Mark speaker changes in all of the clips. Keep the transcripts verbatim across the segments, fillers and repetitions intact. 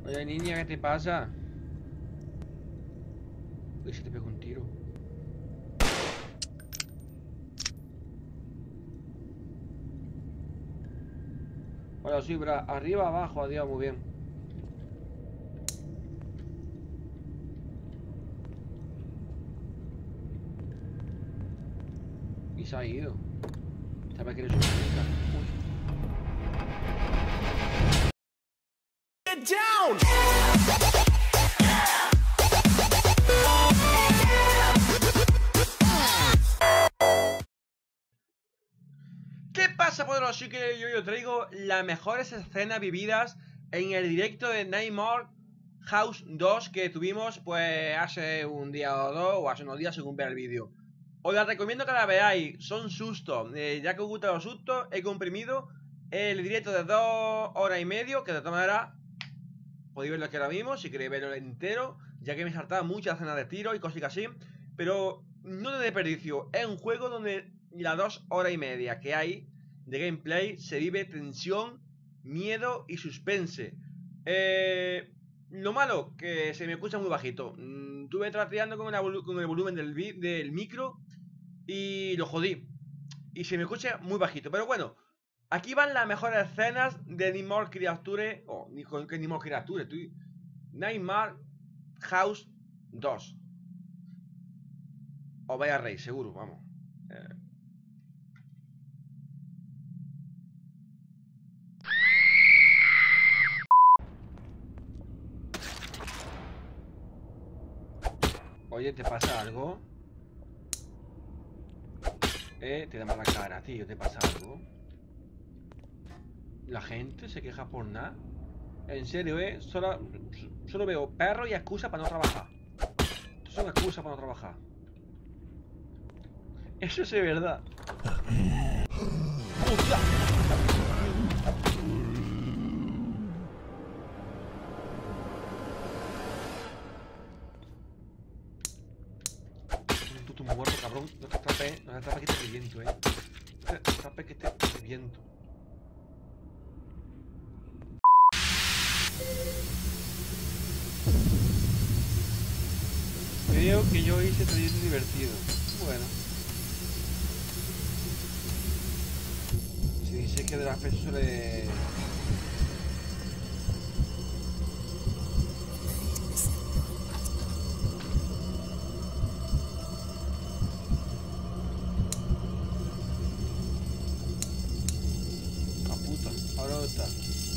Speaker 1: Oye, niña, ¿qué te pasa? Uy, se te pegó un tiro. Hola, soy Bra. Arriba, abajo, adiós, muy bien. Y se ha ido. ¿Sabes que eres una chica?
Speaker 2: Get down!
Speaker 1: ¿Qué pasa, poderoso? Sí que yo, yo traigo las mejores escenas vividas en el directo de Nightmare House dos que tuvimos pues hace un día o dos, o hace unos días según vea el vídeo. Os las recomiendo que la veáis, son sustos. Eh, ya que os gustan los sustos, he comprimido el directo de dos horas y medio, que de todas maneras podéis verlo que ahora mismo, si queréis verlo entero, ya que me saltaba muchas escenas de tiro y cosas así. Pero no de desperdicio, es un juego donde las dos horas y media que hay de gameplay se vive tensión, miedo y suspense. Eh, lo malo, que se me escucha muy bajito. Mm, Estuve trateando con, con el volumen del, del micro y lo jodí. Y se me escucha muy bajito. Pero bueno, aquí van las mejores escenas de Nightmare Creature. O, oh, ni que Nightmare Creature, estoy. Nightmare House dos. Os vais a reír, seguro, vamos. Eh. Oye, ¿te pasa algo? Eh, te da mala cara, tío, ¿te pasa algo? La gente se queja por nada. En serio, eh, solo, solo veo perros y excusas para no trabajar. Estos son excusas para no trabajar. Eso sí es verdad. ¡Hostia! Tú muerto, cabrón. No te atrapes, no te atrapes que te reviento, eh. No te atrapes que te reviento. Creo que yo hice trayecto divertido. Bueno. Se dice que de las pesos suele... Ah, puta. Ahora dónde está.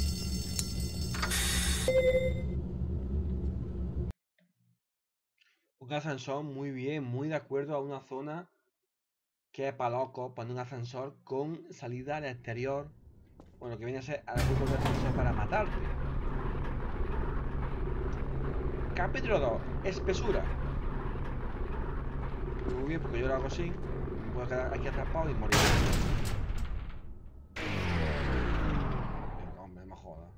Speaker 1: Un ascensor, muy bien, muy de acuerdo a una zona que es para loco, para un ascensor con salida al exterior. Bueno, que viene a ser algo de ascensor para matarte. Capítulo dos, espesura. Muy bien, porque yo lo hago así. Me puedo quedar aquí atrapado y morir. Venga, hombre, no me jodas.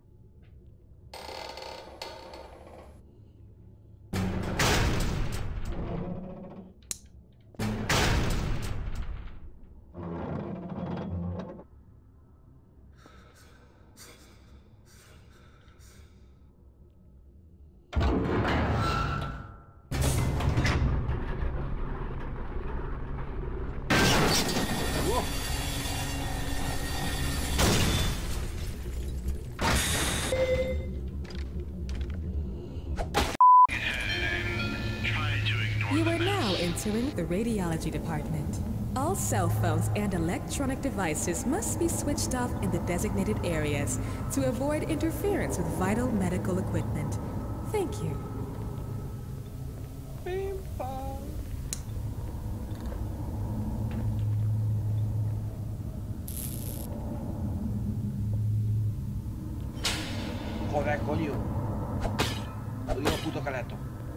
Speaker 3: You are now entering the radiology department. All cell phones and electronic devices must be switched off in the designated areas to avoid interference with vital medical equipment. Thank you.
Speaker 1: Joder, coño. Lo digo puto caleto.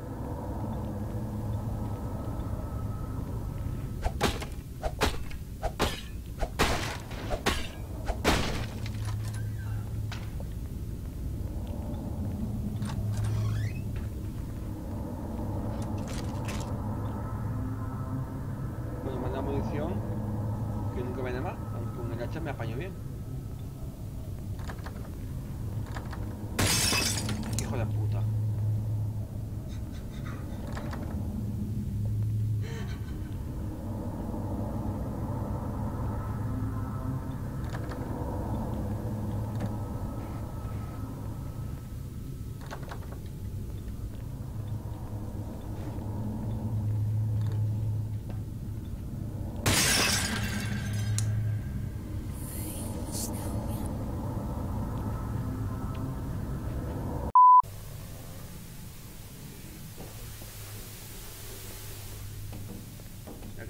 Speaker 1: Bueno, manda munición. Que nunca viene más. Aunque con el hacha me apaño bien. Hijo de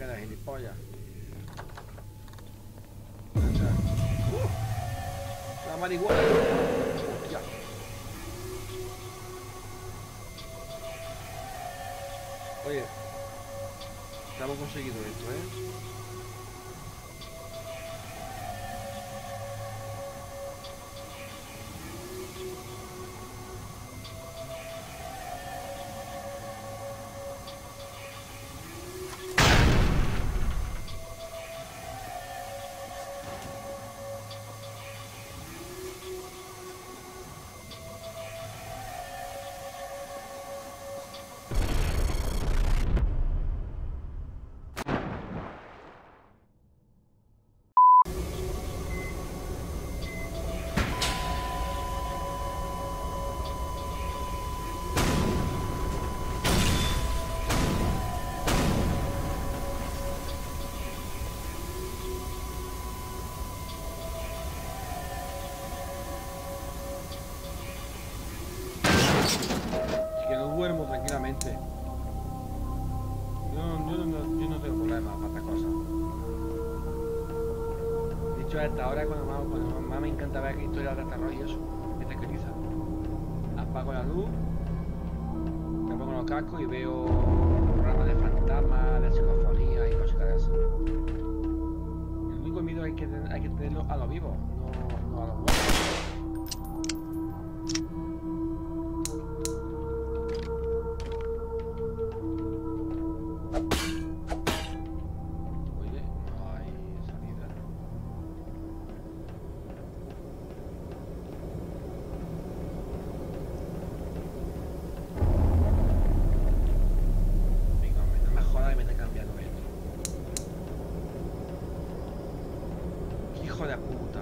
Speaker 1: queda gilipollas. Uh, la marihuana. Hostia. Oye, ya hemos conseguido esto, ¿eh? Duermo tranquilamente. Yo, yo, no, yo no tengo problemas para estas cosas. De hecho, hasta ahora cuando más, cuando más me encanta ver historias de terror y eso, me tranquiliza. Apago la luz, me pongo los cascos y veo programas de fantasmas, de psicofonía y cosas de eso. El único miedo hay que, hay que tenerlo a lo vivo, no, no a los muertos. Hijo de puta.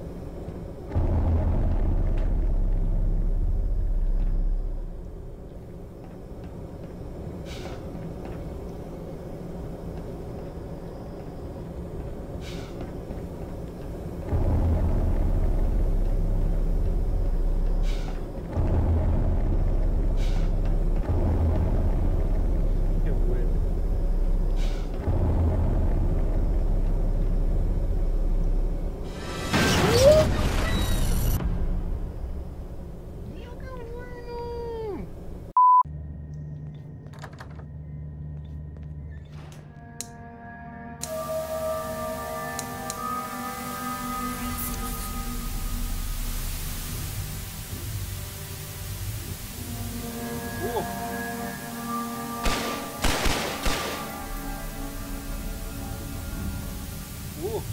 Speaker 1: Uh.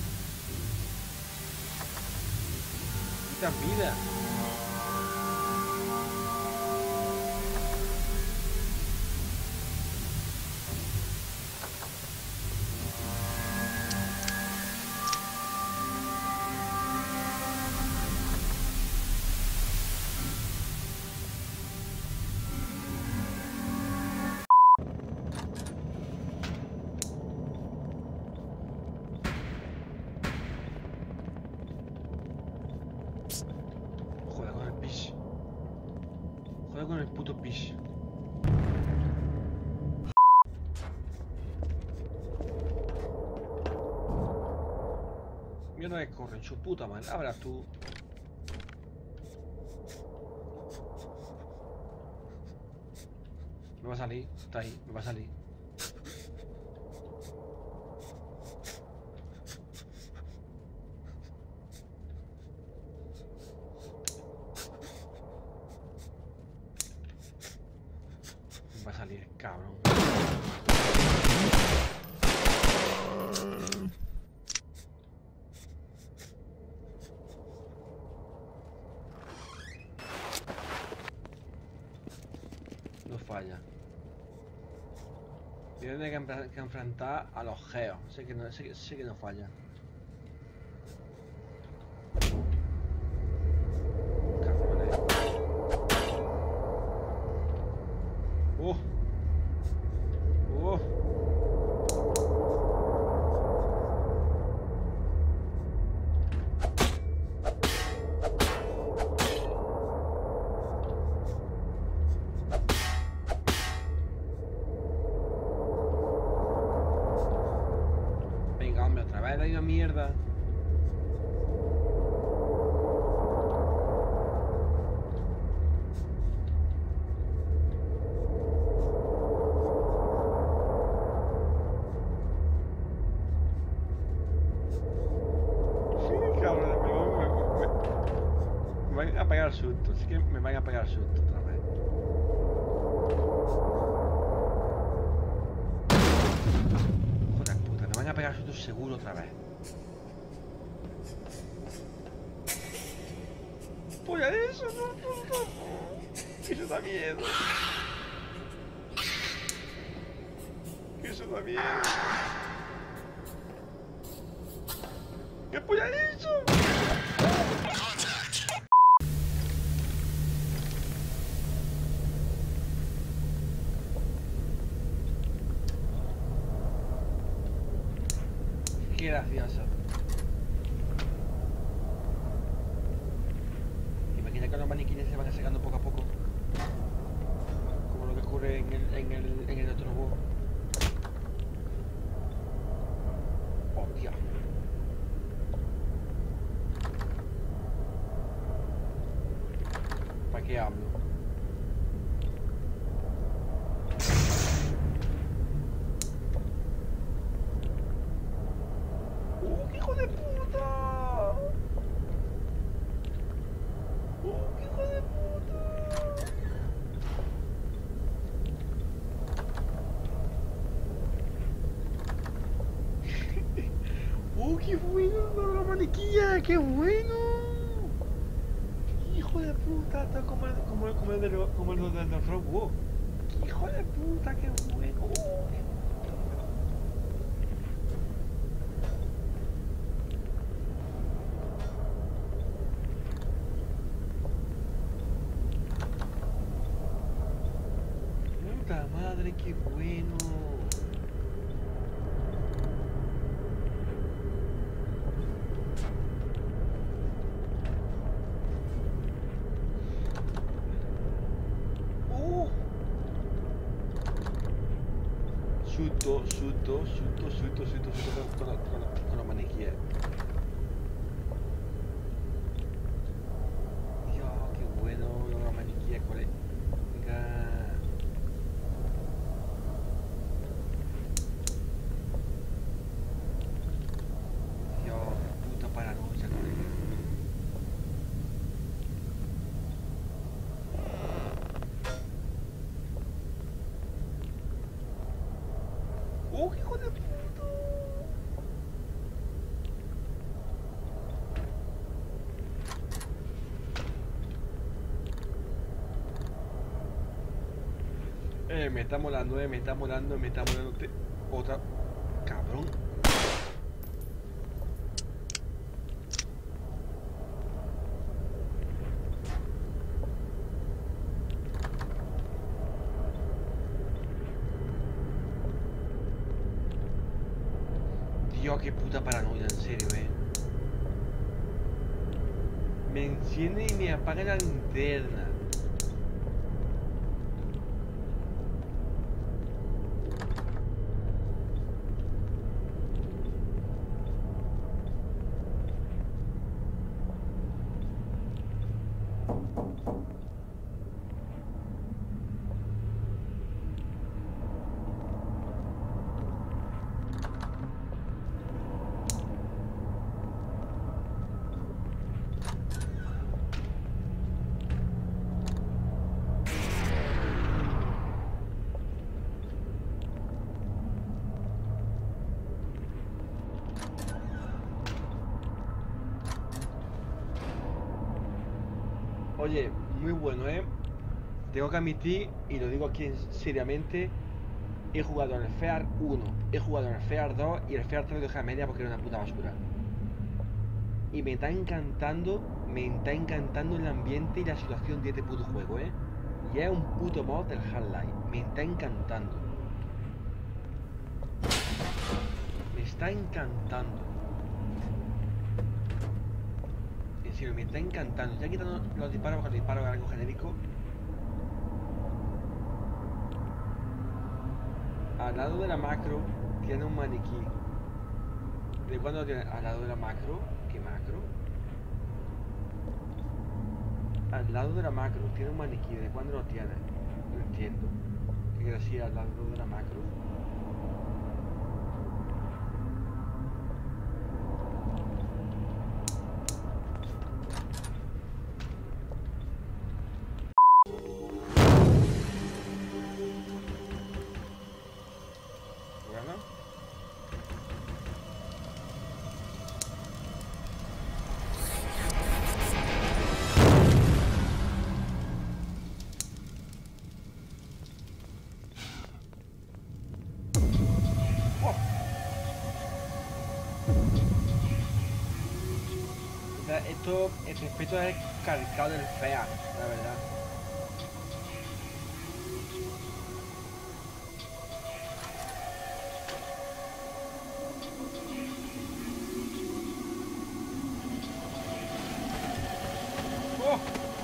Speaker 1: Quita vida. Joder con el puto pish. Mira no que corren, su puta madre. Ahora tú. Me va a salir, está ahí, me va a salir. Va a salir, cabrón. No falla. Tiene que, que enfrentar a los geos. Sé que no, sé, sé que no falla. Uh. Uh. mierda. Me van a pegar susto, así que me van a pegar susto otra vez. Joder puta, me van a pegar susto seguro otra vez. Pues eso, no, no, no. Eso da miedo. Eso da miedo. ¿Qué polla es eso? Qué gracioso. Imagina que los maniquines se van sacando poco a poco. Como lo que ocurre en el, en el, en el otro robot. Hostia. ¿Para qué hablo? ¡Uh, hijo de puta! ¡Uh, hijo de puta! ¡Uh, qué bueno la maniquilla! ¡Qué bueno! ¡Hijo de puta! Está como el, como el, como el de los, como el de los robots. ¡Hijo de puta! ¡Qué bueno! ¡Uh, qué puta madre, qué bueno! ¡Uh! Susto, susto, susto, susto, susto, susto con, con, con, con los maniquíes. Dios, qué bueno los maniquíes, colega. Dios, qué puta paranoia, colega. ¡Oh, qué hijo de puta! Eh, me está molando, eh, me está molando, me está molando. Te... Otra... Cabrón. Dios, qué puta paranoia, en serio, eh. Me enciende y me apaga la linterna. Oye, muy bueno, ¿eh? Tengo que admitir, y lo digo aquí seriamente, he jugado en el FEAR uno, he jugado en el FEAR dos y el FEAR tres lo dejé a media porque era una puta basura. Y me está encantando, me está encantando el ambiente y la situación de este puto juego, ¿eh? Y es un puto mod del Half-Life, me está encantando. Me está encantando. En serio, me está encantando. Ya quitando los disparos con los disparos de algo genérico. Al lado de la macro tiene un maniquí. ¿De cuándo lo tienes? Al lado de la macro. ¿Qué macro? Al lado de la macro. Tiene un maniquí. ¿De cuándo lo tiene? No entiendo. ¿Qué quiere decir al lado de la macro? Esto, este efecto es calcado del fea, la verdad. ¡Oh!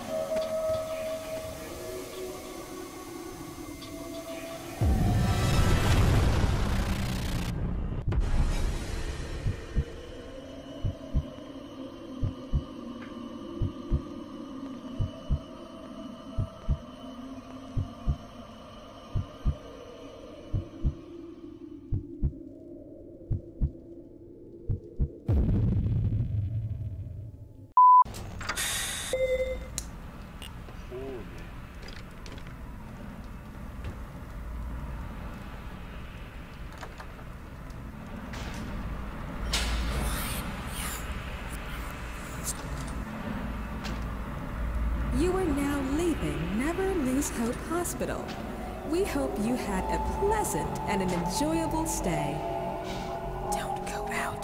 Speaker 3: You are now leaving Never Lose Hope Hospital. We hope you had a pleasant and an enjoyable stay. Don't go out.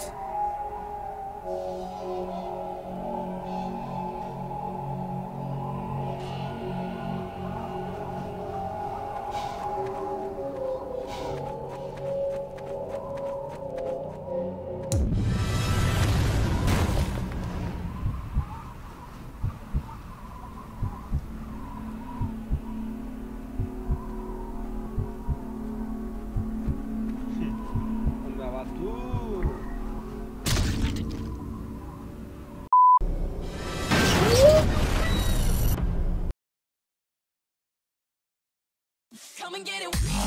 Speaker 2: Come and get it.